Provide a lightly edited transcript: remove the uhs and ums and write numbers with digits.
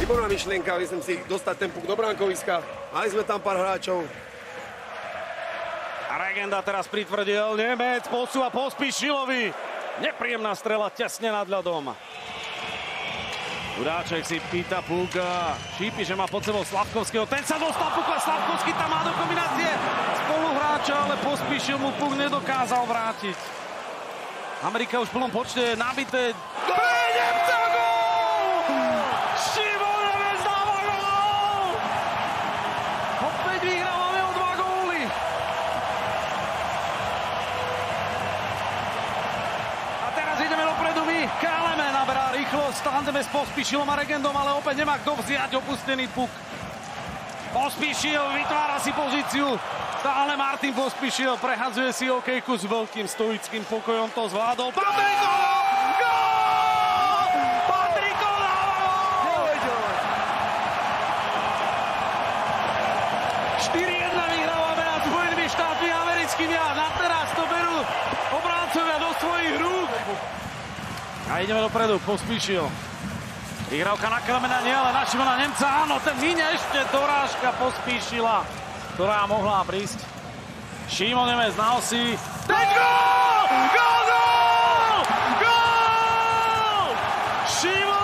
výborná myšlienka, myslím si, dostať ten puk do bránkoviska. Mali sme tam pár hráčov. A Regenda teraz pritvrdil, Nemec posúva Pospíšilovi. Nepríjemná strela tesne nad ľadom. Hudáček si pýta puk, šípi, že má pod sebou Slavkovského. Ten sa dostal puk a Slavkovský tam má do kombinácie spoluhráča, ale Pospíšil mu puk nedokázal vrátiť. Amerika už v plnom počte nabité. Pre Nemca gól! Šimon Nemec dáva gól! Opäť vyhrávame o 2 góly. A teraz ideme dopredu my. Kaleme naberá rýchlosť. Tandeme s Pospíšilom a Regendom, ale opäť nemá kto vziať opustený puk. Pospíšil vytvára si pozíciu. Stále Martin Pospíšil prehadzuje si okejku s veľkým stoickým pokojom. To zvládol. Patrik Kola! Gól! Patrik Kola! 4-1 vyhrávame nad Spojenými štátmi americkými a na teraz to berú obráncovia do svojich rúk. A ideme dopredu. Pospíšil. Vyhrávka na Kalemena nie, ale na Šimona Nemca. Áno, ten míňa ešte dorážka Pospíšila, ktorá mohla prísť. Šimon Nemec na osi. Teď gól! Gól! Gól! Šimon